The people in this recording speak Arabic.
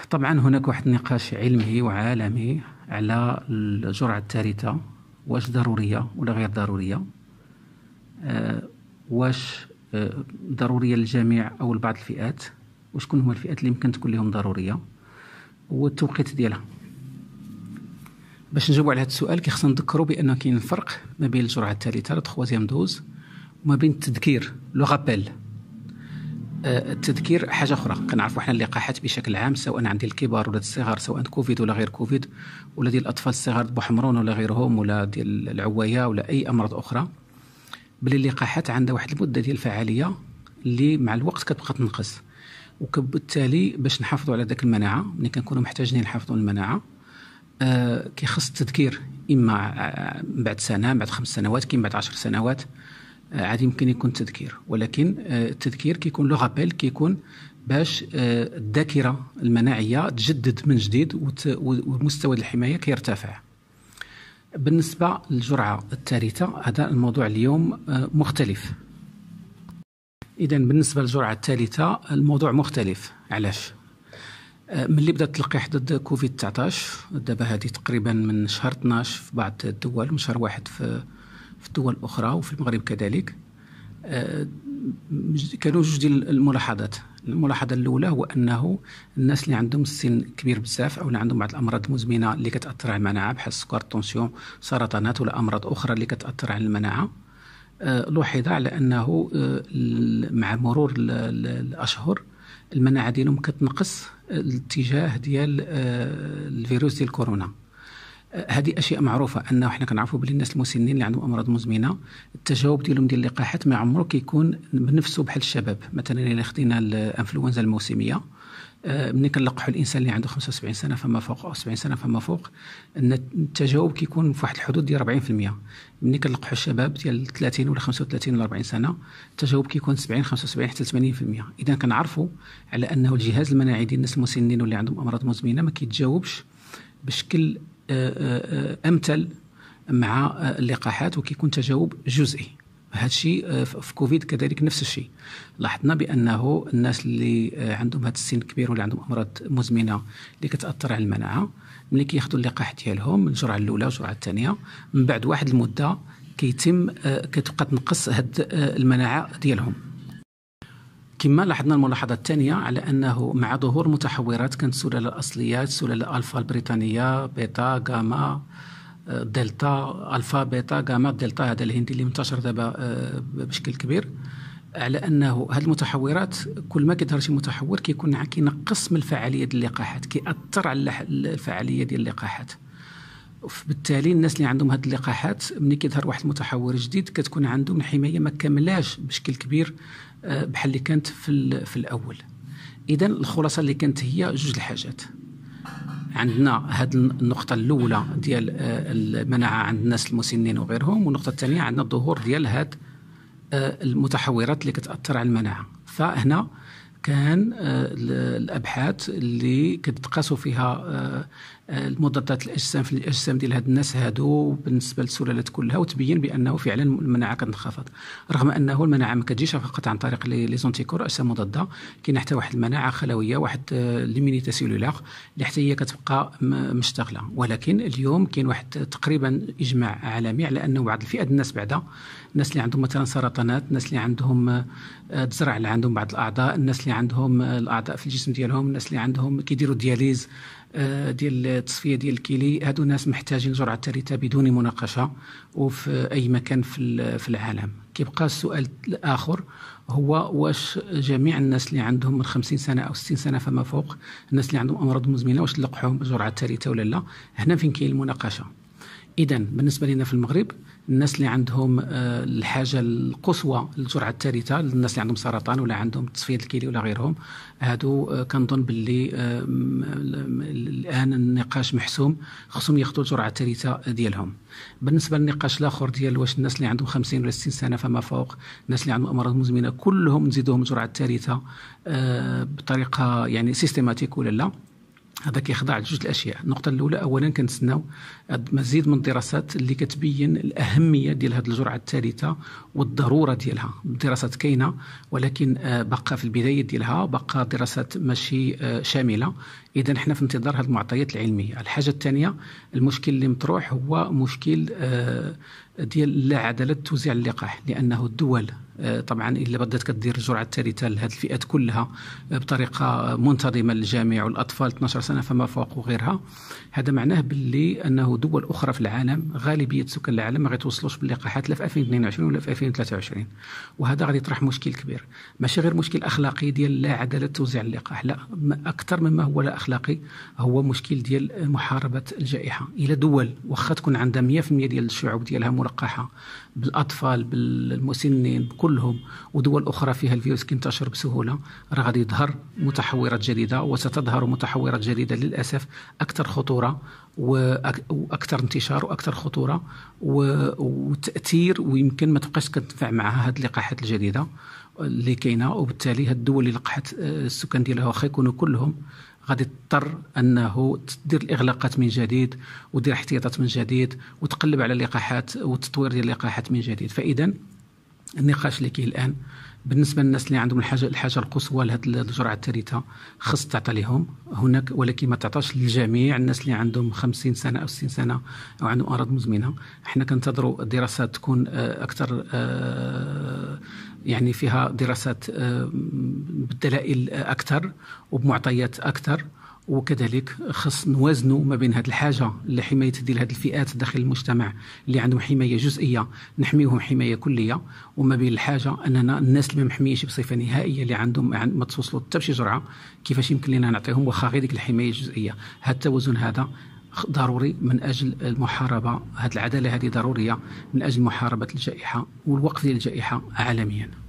طبعا هناك واحد النقاش علمي وعالمي على الجرعة الثالثة، واش ضرورية ولا غير ضرورية، واش ضرورية للجميع أو لبعض الفئات، وشكون هما الفئات اللي يمكن تكون لهم ضرورية، والتوقيت ديالها. باش نجاوب على هذا السؤال كيخصنا نذكروا بأن كاين فرق ما بين الجرعة الثالثة لا تخوازيام دوز وما بين التذكير لو غابيل. التذكير حاجه اخرى. كنعرفوا حنا اللقاحات بشكل عام، سواء عند الكبار ولا الصغار، سواء كوفيد ولا غير كوفيد، ولا ديال الاطفال الصغار بوحمرون ولا غيرهم، ولا ديال العوايه ولا اي امراض اخرى، بلي اللقاحات عندها واحد المده ديال الفعاليه اللي مع الوقت كتبقى تنقص. وبالتالي باش نحافظوا على ذاك المناعه، ملي كنكونوا محتاجين نحافظوا على المناعه، كيخص التذكير اما بعد سنه، بعد 5 سنوات، كاين بعد 10 سنوات، عادي يمكن يكون تذكير. ولكن التذكير كيكون لو غابيل، كيكون باش الذاكره المناعيه تجدد من جديد ومستوى الحمايه كيرتفع. بالنسبه للجرعه الثالثه هذا الموضوع اليوم مختلف. اذا بالنسبه للجرعه الثالثه الموضوع مختلف. علاش؟ ملي بدات التلقيح ضد كوفيد 19 دابا هذه تقريبا من شهر 12 في بعض الدول، من شهر 1 في الدول الأخرى وفي المغرب كذلك، كانوا جوج ديال الملاحظات. الملاحظة الأولى هو أنه الناس اللي عندهم السن كبير بزاف أو اللي عندهم بعض الأمراض المزمنة اللي كتأثر على المناعة بحال السكر، الطونسيون، سرطانات ولا أمراض أخرى اللي كتأثر على المناعة، لوحظ على أنه مع مرور الأشهر المناعة ديالهم كتنقص الاتجاه ديال الفيروس ديال كورونا. هذه اشياء معروفه، انه حنا كنعرفوا بلي الناس المسنين اللي عندهم امراض مزمنه التجاوب ديالهم ديال اللقاحات ما عمره كيكون بنفسه بحال الشباب. مثلا الا خدينا الانفلونزا الموسميه، ملي كنلقحوا الانسان اللي عنده 75 سنه فما فوق او 70 سنه فما فوق، ان التجاوب كيكون في واحد الحدود ديال 40%. ملي كنلقحوا الشباب ديال 30 ولا 35 ولا 40 سنه التجاوب كيكون 70 75 حتى 80%. اذا كنعرفوا على انه الجهاز المناعي ديال الناس المسنين واللي عندهم امراض مزمنه ما كيتجاوبش بشكل امثل مع اللقاحات، وكيكون تجاوب جزئي. هذا الشيء في كوفيد كذلك نفس الشيء. لاحظنا بانه الناس اللي عندهم هذا السن كبير واللي عندهم امراض مزمنه اللي كتاثر على المناعه، ملي كياخذوا اللقاح ديالهم الجرعه الاولى والجرعه الثانيه، من بعد واحد المده كتبقى تنقص هذه المناعه ديالهم. كما لاحظنا الملاحظة الثانية على أنه مع ظهور متحورات كانت السلالة الأصلية، السلالة ألفا البريطانية، بيتا، غاما، دلتا، ألفا، بيتا، غاما، دلتا، هذا الهندي اللي منتشر دابا بشكل كبير، على أنه هذه المتحورات كل ما كيظهر شي متحور كيكون كينقص من الفعالية ديال اللقاحات، كيأثر على الفعالية ديال اللقاحات. بالتالي الناس اللي عندهم هذه اللقاحات ملي كيظهر واحد المتحور جديد كتكون عندهم الحمايه ما كاملاش بشكل كبير بحال اللي كانت في الاول. اذا الخلاصه اللي كانت هي جوج الحاجات. عندنا هذه النقطه الاولى ديال المناعه عند الناس المسنين وغيرهم، والنقطه الثانيه عندنا الظهور ديال هذه المتحورات اللي كتاثر على المناعه. فهنا كان الابحاث اللي كتقاسوا فيها المضادات الاجسام في الاجسام ديال هاد الناس هادو بالنسبه للسلالات كلها، وتبين بانه فعلا المناعه كتنخفض، رغم انه المناعه ما كتجيش فقط عن طريق لي زونتيكور، اجسام مضاده. كاين حتى واحد المناعه خلويه، واحد ليمينيتي سيلولار اللي حتى هي كتبقى مشتغله. ولكن اليوم كاين واحد تقريبا اجماع عالمي على انه بعض الفئات الناس، بعدا الناس اللي عندهم مثلا سرطانات، الناس اللي عندهم تزرع اللي عندهم بعض الاعضاء، الناس اللي عندهم الاعضاء في الجسم ديالهم، الناس اللي عندهم كيديروا دياليز ديال التصفيه ديال الكلي، هادو ناس محتاجين جرعه ثالثه بدون مناقشه وفي اي مكان في العالم. كيبقى السؤال الاخر هو واش جميع الناس اللي عندهم من 50 سنه او 60 سنه فما فوق، الناس اللي عندهم امراض مزمنه، واش نلقحوهم بالجرعه الثالثه ولا لا؟ هنا فين كاين المناقشه. إذا بالنسبة لنا في المغرب الناس اللي عندهم الحاجة القصوى للجرعة الثالثة، الناس اللي عندهم سرطان ولا عندهم تصفية الكلي ولا غيرهم، هادو كنظن باللي الآن النقاش محسوم، خصهم ياخذوا الجرعة الثالثة ديالهم. بالنسبة للنقاش الآخر ديال واش الناس اللي عندهم 50 ولا 60 سنة فما فوق، الناس اللي عندهم أمراض مزمنة كلهم نزيدوهم الجرعة الثالثة بطريقة يعني سيستماتيك ولا لا، هذا كيخضع لجوج الاشياء. النقطه الاولى اولا كنتسناو مزيد من الدراسات اللي كتبين الاهميه ديال هذه الجرعه الثالثه والضروره ديالها. الدراسات كاينه ولكن بقى في البدايه ديالها، بقى دراسات ماشي شامله. إذا احنا في انتظار هذه المعطيات العلمية. الحاجة الثانية، المشكل اللي مطروح هو مشكل ديال لا عدالة توزيع اللقاح، لأنه الدول طبعا إلا بدات كدير الجرعة الثالثة لهذه الفئات كلها بطريقة منتظمة للجميع والأطفال 12 سنة فما فوق وغيرها، هذا معناه باللي أنه دول أخرى في العالم غالبية سكان العالم ما غيتوصلوش باللقاحات لا في 2022 ولا في 2023، وهذا غادي يطرح مشكل كبير. ماشي غير مشكل أخلاقي ديال لا عدالة توزيع اللقاح، لا، أكثر مما هو لا أخلاقي هو مشكل ديال محاربة الجائحة. إلى دول واخا تكون عندها 100% ديال الشعوب ديالها ملقحة بالأطفال بالمسنين كلهم، ودول أخرى فيها الفيروس كينتشر بسهولة، راه غادي يظهر متحورات جديدة، وستظهر متحورات جديدة للأسف أكثر خطورة وأكثر انتشار وأكثر خطورة وتأثير، ويمكن ما تبقاش كتنفع معها هذه اللقاحات الجديدة اللي كاينة. وبالتالي هاد الدول اللي لقحت السكان ديالها واخا يكونوا كلهم غادي تضطر أنه تدير الإغلاقات من جديد ودير احتياطات من جديد وتقلب على اللقاحات والتطوير ديال اللقاحات من جديد. فإذا النقاش اللي كاين الآن بالنسبة للناس اللي عندهم الحاجة القصوى لهذه الجرعة الثالثة خص تعطى لهم هناك، ولكن ما تعطاش للجميع الناس اللي عندهم 50 سنة أو 60 سنة أو عندهم أمراض مزمنة. احنا كنتظروا الدراسات تكون أكثر، يعني فيها دراسات بالدلائل أكثر وبمعطيات أكثر، وكذلك خص نوازنوا ما بين هذه الحاجة لحماية ديال هذه الفئات داخل المجتمع اللي عندهم حماية جزئية نحميهم حماية كلية، وما بين الحاجة أننا الناس اللي ما محميش بصفة نهائية اللي عندهم ما توصلوا حتى بشي جرعة كيفاش يمكن لنا نعطيهم واخا غير ديك الحماية الجزئية. هذا التوازن هذا ضروري من أجل المحاربة، هذه العدالة هذه ضرورية من أجل محاربة الجائحة والوقف ديال الجائحة عالميا.